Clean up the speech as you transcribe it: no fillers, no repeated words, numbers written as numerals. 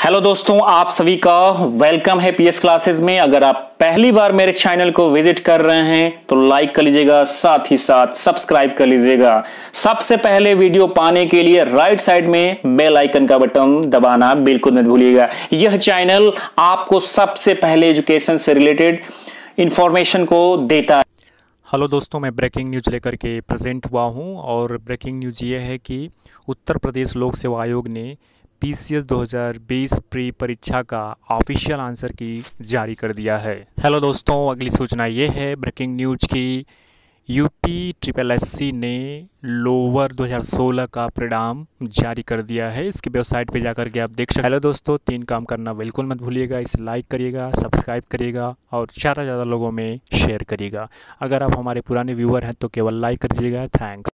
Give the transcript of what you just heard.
Hello दोस्तों, आप सभी का वेलकम है पीएस क्लासेस में। अगर आप पहली बार मेरे चैनल को विजिट कर रहे हैं तो लाइक कर लीजिएगा, साथ ही साथ सब्सक्राइब कर लीजिएगा। सबसे पहले वीडियो पाने के लिए राइट साइड में बेल आइकन का बटन दबाना बिल्कुल मत भूलिएगा। यह चैनल आपको सबसे पहले एजुकेशन से रिलेटेड इंफॉर्मेशन को देता है। हेलो दोस्तों, मैं ब्रेकिंग न्यूज़ लेकर के प्रेजेंट हुआ हूं और ब्रेकिंग न्यूज़ ये है कि उत्तर प्रदेश लोक सेवा आयोग ने पीसीएस 2020 प्री परीक्षा का ऑफिशियल आंसर की जारी कर दिया है। हेलो दोस्तों, अगली सूचना ये है ब्रेकिंग न्यूज़ की। यूपी ट्रिपल एससी ने लोअर 2016 का परिणाम जारी कर दिया है। इसकी वेबसाइट पे जाकर के आप देख सकते हैं। हेलो दोस्तों, 3 काम करना बिल्कुल मत भूलिएगा। इसे लाइक करिएगा, सब्सक्राइब करिएगा और ज़्यादा से ज़्यादा लोगों में शेयर करिएगा। अगर आप हमारे पुराने व्यूअर हैं तो केवल लाइक कर दीजिएगा। थैंक्स।